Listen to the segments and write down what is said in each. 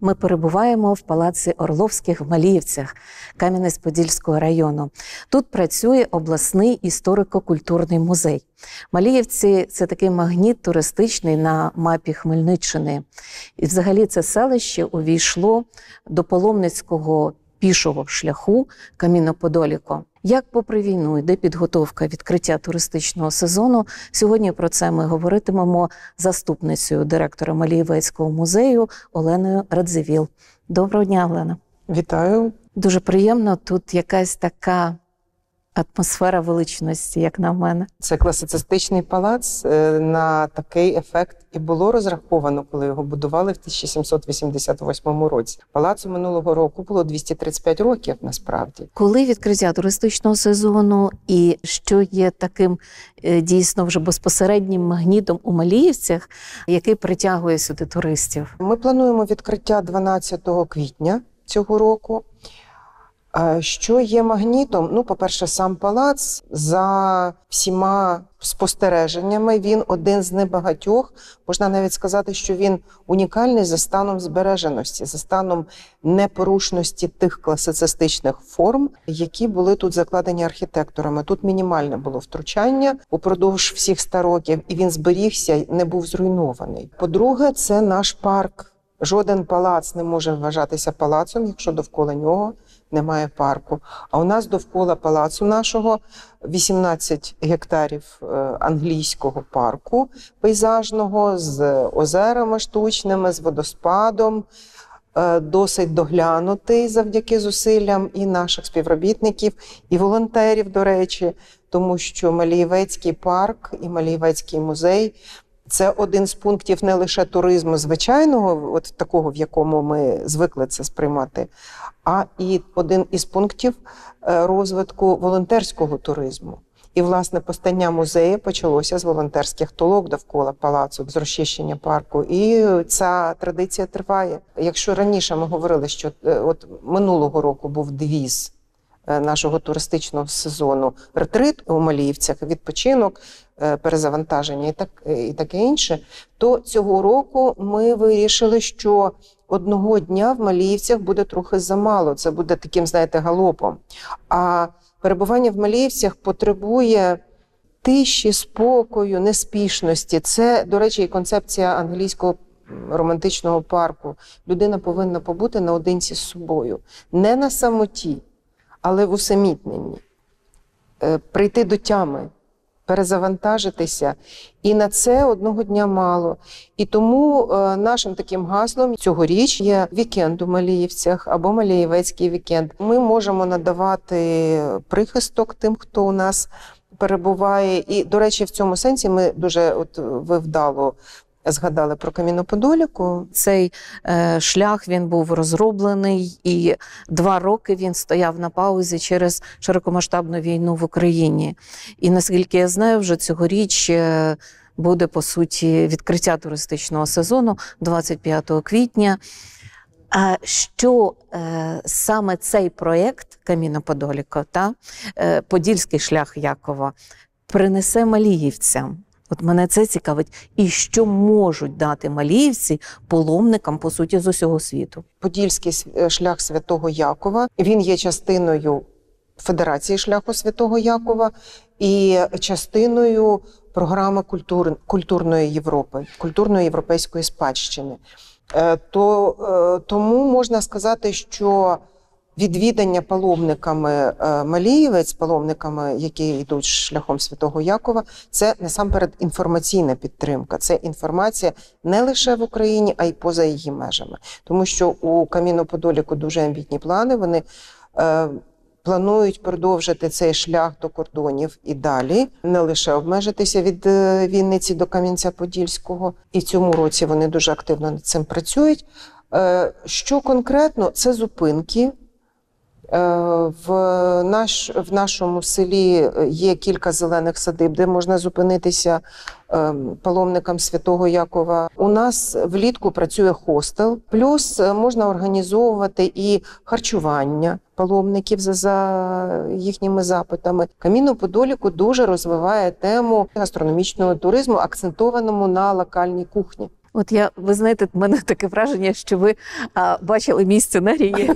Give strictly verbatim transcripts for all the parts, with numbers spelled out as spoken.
Ми перебуваємо в палаці Орловських в Маліївцях Кам'янець-Подільського району. Тут працює обласний історико-культурний музей. Маліївці – це такий магніт туристичний на мапі Хмельниччини. І взагалі це селище увійшло до паломницького пішого шляху Камінно-Подоліко. Як попри війну йде підготовка відкриття туристичного сезону, сьогодні про це ми говоритимемо з заступницею директора Маліївецького музею Оленою Радзивіл. Доброго дня, Олена. Вітаю. Дуже приємно, тут якась така атмосфера величності, як на мене. Це класицистичний палац, на такий ефект і було розраховано, коли його будували в тисяча сімсот вісімдесят восьмому році. Палацу минулого року було двісті тридцять п'ять років, насправді. Коли відкриття туристичного сезону і що є таким дійсно вже безпосереднім магнітом у Маліївцях, який притягує сюди туристів? Ми плануємо відкриття дванадцятого квітня цього року. Що є магнітом? Ну, по-перше, сам палац, за всіма спостереженнями, він один з небагатьох. Можна навіть сказати, що він унікальний за станом збереженості, за станом непорушності тих класицистичних форм, які були тут закладені архітекторами. Тут мінімальне було втручання упродовж всіх ста років, і він зберігся, не був зруйнований. По-друге, це наш парк. Жоден палац не може вважатися палацом, якщо довкола нього немає парку. А у нас довкола палацу нашого вісімнадцять гектарів англійського парку пейзажного з озерами штучними, з водоспадом, досить доглянутий завдяки зусиллям і наших співробітників, і волонтерів, до речі, тому що Маліївецький парк і Маліївецький музей – це один з пунктів не лише туризму звичайного, от такого, в якому ми звикли це сприймати, а і один із пунктів розвитку волонтерського туризму. І, власне, постання музею почалося з волонтерських толок довкола палацу, з розчищення парку. І ця традиція триває. Якщо раніше ми говорили, що от минулого року був девіз нашого туристичного сезону ретрит у Маліївцях, відпочинок, перезавантаження і, так, і таке інше, то цього року ми вирішили, що одного дня в Маліївцях буде трохи замало, це буде таким, знаєте, галопом. А перебування в Маліївцях потребує тиші, спокою, неспішності. Це, до речі, і концепція англійського романтичного парку. Людина повинна побути наодинці з собою. Не на самоті, але в усамітненні. Прийти до тями, перезавантажитися. І на це одного дня мало. І тому е, нашим таким гаслом цьогоріч є вікенд у Маліївцях або Маліївецький вікенд. Ми можемо надавати прихисток тим, хто у нас перебуває. І, до речі, в цьому сенсі ми дуже, от ви вдало згадали про Камінно-Подоліку. Цей е, шлях, він був розроблений, і два роки він стояв на паузі через широкомасштабну війну в Україні. І, наскільки я знаю, вже цьогоріч е, буде, по суті, відкриття туристичного сезону двадцять п'ятого квітня. А що е, саме цей проєкт Камінно-Подоліко, та, е, Подільський шлях Якова, принесе маліївцям? От мене це цікавить. І що можуть дати маліївці паломникам, по суті, з усього світу? Подільський шлях Святого Якова, він є частиною Федерації шляху Святого Якова і частиною програми культур, культурної Європи, культурної європейської спадщини. То, тому можна сказати, що відвідання паломниками Маліївець, паломниками, які йдуть шляхом Святого Якова, це насамперед інформаційна підтримка. Це інформація не лише в Україні, а й поза її межами. Тому що у Камінно-Подоліку дуже амбітні плани, вони е, планують продовжити цей шлях до кордонів і далі, не лише обмежитися від Вінниці до Кам'янця-Подільського. І в цьому році вони дуже активно над цим працюють. Е, що конкретно? Це зупинки. В, наш, в нашому селі є кілька зелених садиб, де можна зупинитися паломникам Святого Якова. У нас влітку працює хостел, плюс можна організовувати і харчування паломників за, за їхніми запитами. Камінно-Подоліку дуже розвиває тему гастрономічного туризму, акцентованому на локальній кухні. От я, ви знаєте, в мене таке враження, що ви а, бачили мій сценарій,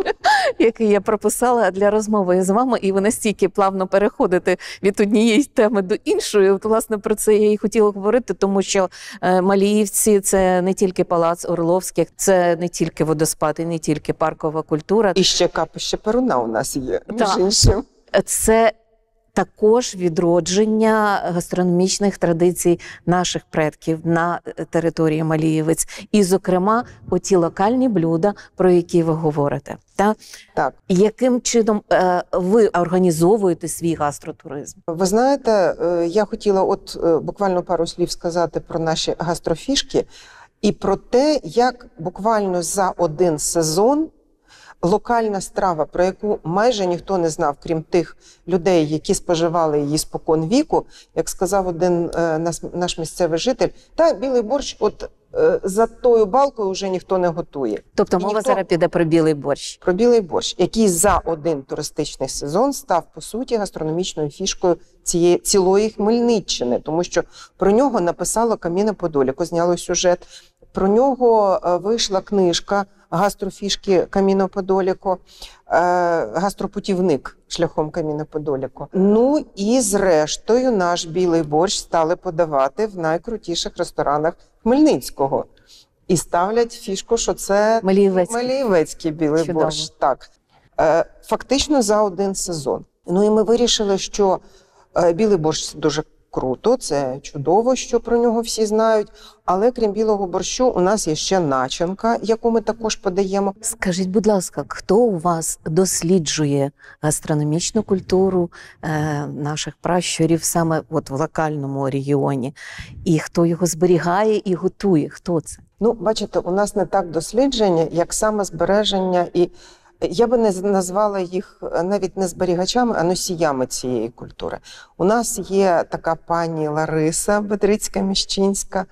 який я прописала для розмови з вами, і ви настільки плавно переходите від однієї теми до іншої. От, власне, про це я і хотіла говорити, тому що е, Маліївці – це не тільки палац Орловських, це не тільки водоспад і не тільки паркова культура. І ще капище Перуна у нас є, між Так. іншим. Це також відродження гастрономічних традицій наших предків на території Маліївець. І, зокрема, оті локальні блюда, про які ви говорите. Так? Так. Яким чином е, ви організовуєте свій гастротуризм? Ви знаєте, е, я хотіла от е, буквально пару слів сказати про наші гастрофішки і про те, як буквально за один сезон локальна страва, про яку майже ніхто не знав, крім тих людей, які споживали її спокон віку, як сказав один е, наш, наш місцевий житель, та білий борщ от е, за тою балкою вже ніхто не готує. Тобто І мова ніхто... зараз піде про білий борщ. Про білий борщ, який за один туристичний сезон став, по суті, гастрономічною фішкою цієї цілої Хмельниччини, тому що про нього написало Каміно Подоліко, зняло сюжет, про нього е, вийшла книжка гастрофішки Каміно Подоліко, е, гастропутівник шляхом Каміно Подоліко. Ну і зрештою наш білий борщ стали подавати в найкрутіших ресторанах Хмельницького. І ставлять фішку, що це Маліївецький. Маліївецький білий Чудово. борщ. Так. Е, фактично за один сезон. Ну і ми вирішили, що е, білий борщ дуже круто, це чудово, що про нього всі знають. Але крім білого борщу, у нас є ще начинка, яку ми також подаємо. Скажіть, будь ласка, хто у вас досліджує гастрономічну культуру е, наших пращурів саме от в локальному регіоні? І хто його зберігає і готує? Хто це? Ну, бачите, у нас не так дослідження, як саме збереження, і я би не назвала їх навіть не зберігачами, а носіями цієї культури. У нас є така пані Лариса Бедрицька-Міщинська,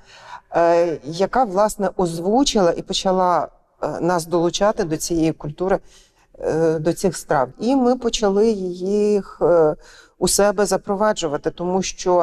е, яка, власне, озвучила і почала е, нас долучати до цієї культури, е, до цих страв. І ми почали їх е, у себе запроваджувати, тому що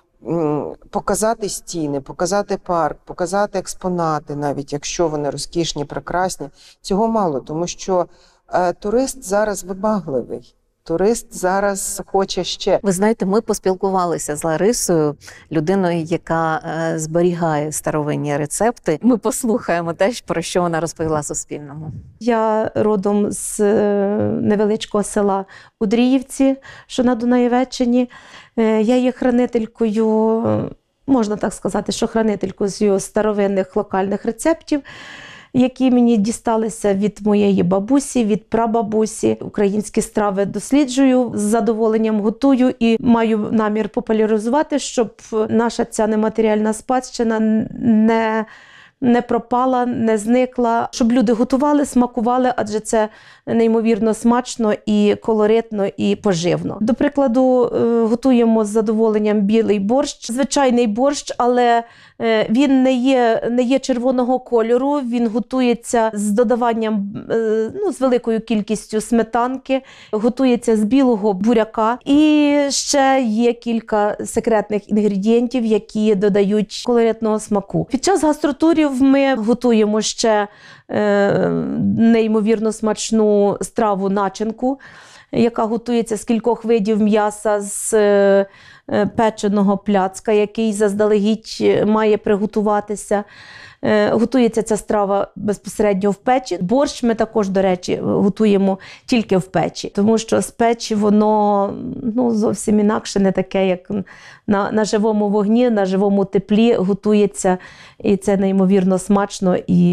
показати стіни, показати парк, показати експонати, навіть якщо вони розкішні, прекрасні, цього мало, тому що е, турист зараз вибагливий. Турист зараз хоче ще. Ви знаєте, ми поспілкувалися з Ларисою, людиною, яка е, зберігає старовинні рецепти. Ми послухаємо те, про що вона розповіла Суспільному. Я родом з е, невеличкого села Удріївці, що на Дунаєвеччині. Е, я є хранителькою, можна так сказати, що хранителькою старовинних локальних рецептів, які мені дісталися від моєї бабусі, від прабабусі. Українські страви досліджую, з задоволенням готую і маю намір популяризувати, щоб наша ця нематеріальна спадщина не, не пропала, не зникла, щоб люди готували, смакували, адже це неймовірно смачно і колоритно, і поживно. До прикладу, готуємо з задоволенням білий борщ, звичайний борщ, але він не є, не є червоного кольору, він готується з додаванням, ну, з великою кількістю сметанки, готується з білого буряка. І ще є кілька секретних інгредієнтів, які додають колоритного смаку. Під час гастротурів ми готуємо ще е, неймовірно смачну страву начинку, яка готується з кількох видів м'яса, з е, печеного пляцка, який заздалегідь має приготуватися. Е, готується ця страва безпосередньо в печі. Борщ ми також, до речі, готуємо тільки в печі, тому що з печі воно, ну, зовсім інакше, не таке, як на, на живому вогні, на живому теплі готується, і це неймовірно смачно і,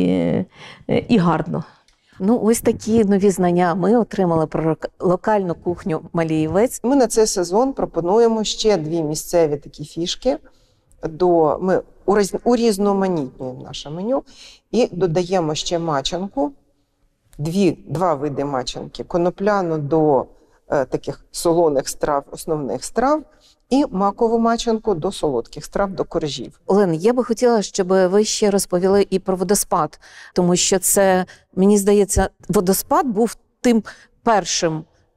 і гарно. Ну, ось такі нові знання ми отримали про локальну кухню Маліївець. Ми на цей сезон пропонуємо ще дві місцеві такі фішки. До, ми урізноманітнюємо наше меню і додаємо ще мачанку, дві, два види мачанки, конопляну до е, таких солоних страв, основних страв, і макову мачанку до солодких страв, до коржів. Олена, я би хотіла, щоб ви ще розповіли і про водоспад, тому що це, мені здається, водоспад був тим першим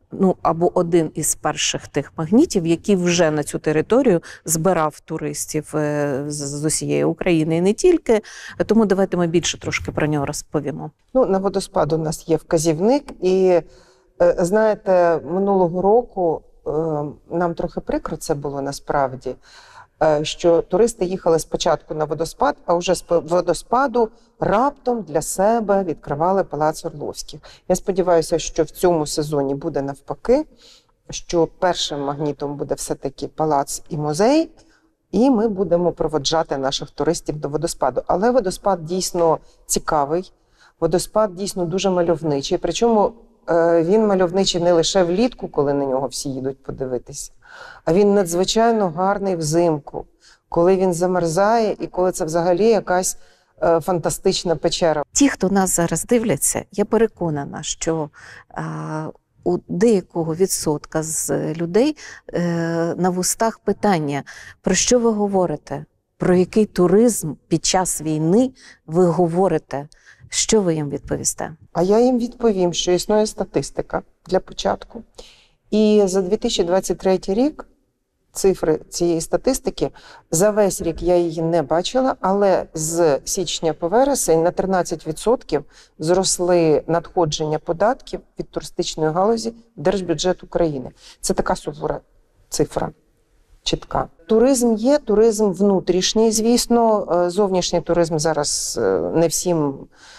ну, або один із перших тих магнітів, який вже на цю територію збирав туристів е, з, з усієї України і не тільки. Тому давайте ми більше трошки про нього розповімо. Ну, на водоспад у нас є вказівник, і, е, знаєте, минулого року е, нам трохи прикро це було насправді, е, що туристи їхали спочатку на водоспад, а вже з водоспаду раптом для себе відкривали Палац Орловських. Я сподіваюся, що в цьому сезоні буде навпаки, що першим магнітом буде все-таки палац і музей, і ми будемо проводжати наших туристів до водоспаду. Але водоспад дійсно цікавий, водоспад дійсно дуже мальовничий, причому е, він мальовничий не лише влітку, коли на нього всі їдуть подивитися, а він надзвичайно гарний взимку, коли він замерзає і коли це взагалі якась е, фантастична печера. Ті, хто нас зараз дивляться, я переконана, що е, у деякого відсотка з людей е, на вустах питання, про що ви говорите, про який туризм під час війни ви говорите, що ви їм відповісте? А я їм відповім, що існує статистика для початку. І за дві тисячі двадцять третій рік цифри цієї статистики, за весь рік я її не бачила, але з січня по вересень на тринадцять відсотків зросли надходження податків від туристичної галузі в держбюджет України. Це така сувора цифра, чітка. Туризм є, туризм внутрішній, звісно. Зовнішній туризм зараз не всім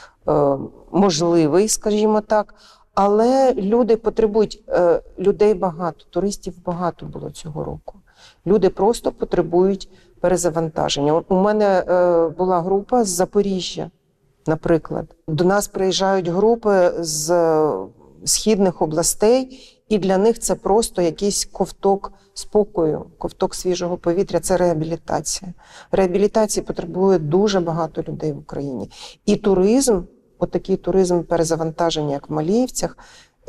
можливий, скажімо так. Але люди потребують, людей багато, туристів багато було цього року. Люди просто потребують перезавантаження. У мене була група з Запоріжжя, наприклад. До нас приїжджають групи з східних областей, і для них це просто якийсь ковток спокою, ковток свіжого повітря, це реабілітація. Реабілітації потребує дуже багато людей в Україні. І туризм, отакий туризм перезавантаження, як в Маліївцях,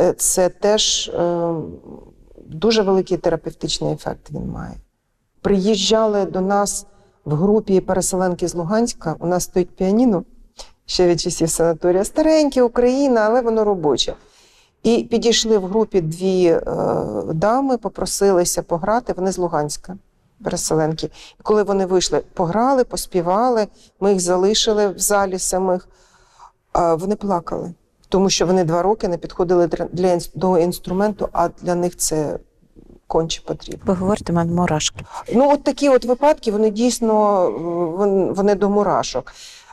це теж е, дуже великий терапевтичний ефект він має. Приїжджали до нас в групі переселенки з Луганська, у нас стоїть піаніно, ще від часів санаторія, стареньке, Україна, але воно робоче. І підійшли в групі дві е, дами, попросилися пограти, вони з Луганська, переселенки. І коли вони вийшли, пограли, поспівали, ми їх залишили в залі самих, е, вони плакали. Тому що вони два роки не підходили для, до інструменту, а для них це конче потрібно. Ви говорите, мене мурашки. Ну, от такі от випадки, вони дійсно, вони до мурашок.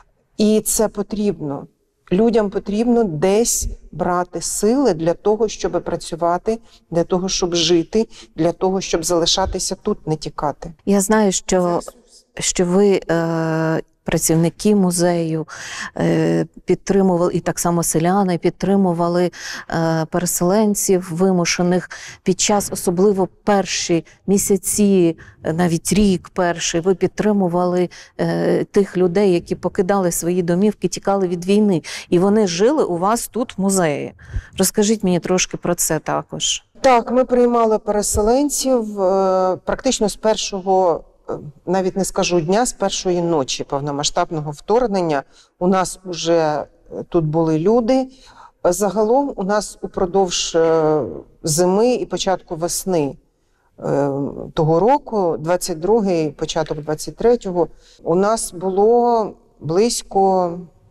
І це потрібно. Людям потрібно десь брати сили для того, щоб працювати, для того, щоб жити, для того, щоб залишатися тут, не тікати. Я знаю, що, що ви, е, працівники музею, е, підтримували, і так само селяни, підтримували е, переселенців вимушених під час, особливо перші місяці, навіть рік перший, ви підтримували е, тих людей, які покидали свої домівки, тікали від війни. І вони жили у вас тут в музеї. Розкажіть мені трошки про це також. Так, ми приймали переселенців е, практично з першого, навіть не скажу дня, з першої ночі повномасштабного вторгнення. У нас вже тут були люди. Загалом у нас упродовж зими і початку весни того року, двадцять другий, початок двадцять третього, у нас було близько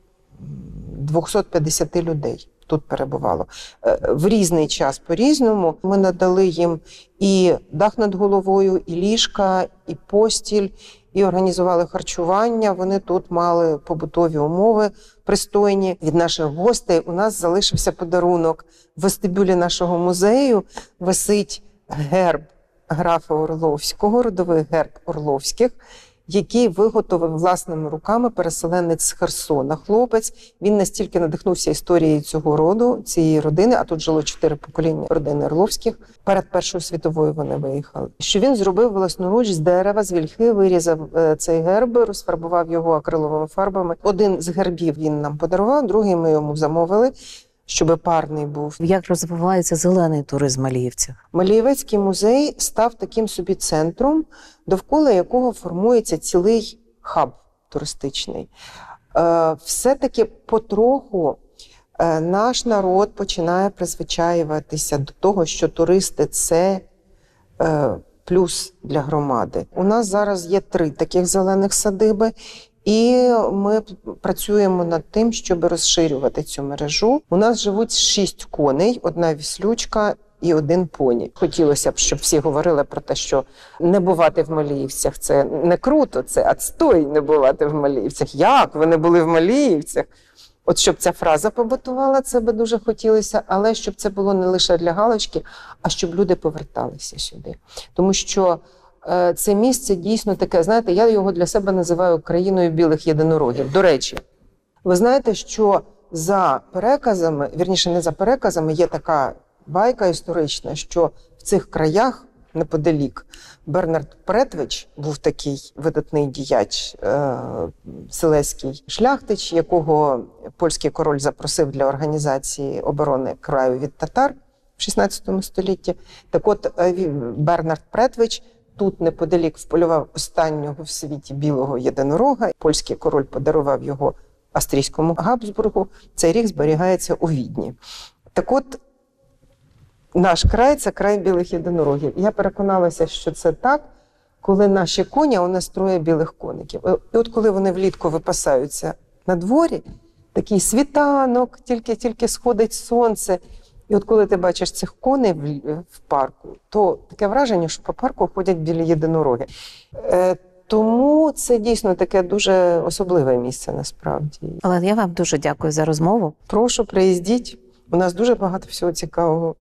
двісті п'ятдесят людей. Тут перебувало. В різний час по-різному. Ми надали їм і дах над головою, і ліжка, і постіль, і організували харчування. Вони тут мали побутові умови пристойні. Від наших гостей у нас залишився подарунок. В вестибюлі нашого музею висить герб графа Орловського, родовий герб Орловських, який виготовив власними руками переселенець з Херсона. Хлопець, він настільки надихнувся історією цього роду, цієї родини, а тут жило чотири покоління родини Орловських. Перед Першою світовою вони виїхали. Що він зробив власноруч з дерева, з вільхи, вирізав цей герб, розфарбував його акриловими фарбами. Один з гербів він нам подарував, другий ми йому замовили, щоб парний був. Як розвивається зелений туризм в Маліївцях? Маліївецький музей став таким собі центром, довкола якого формується цілий хаб туристичний. Все-таки потроху Е, Наш народ починає призвичаюватися до того, що туристи – це е, плюс для громади. У нас зараз є три таких зелених садиби, і ми працюємо над тим, щоб розширювати цю мережу. У нас живуть шість коней, одна віслючка і один поні. Хотілося б, щоб всі говорили про те, що не бувати в Маліївцях – це не круто, це отстой не бувати в Маліївцях. Як ви не були в Маліївцях? От щоб ця фраза побутувала, це би дуже хотілося, але щоб це було не лише для галочки, а щоб люди поверталися сюди. Тому що е, це місце дійсно таке, знаєте, я його для себе називаю країною білих єдинорогів. До речі, ви знаєте, що за переказами, вірніше не за переказами, є така байка історична, що в цих краях неподалік Бернард Претвич був такий видатний діяч, е, селезький шляхтич, якого польський король запросив для організації оборони краю від татар в шістнадцятому столітті. Так от е, Бернард Претвич тут неподалік вполював останнього в світі білого єдинорога. Польський король подарував його австрійському Габсбургу. Цей ріг зберігається у Відні. Так от, наш край – це край білих єдинорогів. Я переконалася, що це так, коли наші коні, у нас троє білих коників. І от коли вони влітку випасаються на дворі, такий світанок, тільки-тільки сходить сонце. І от коли ти бачиш цих коней в, в парку, то таке враження, що по парку ходять білі єдинороги. Е, тому це дійсно таке дуже особливе місце насправді. Але я вам дуже дякую за розмову. Прошу, приїздіть. У нас дуже багато всього цікавого.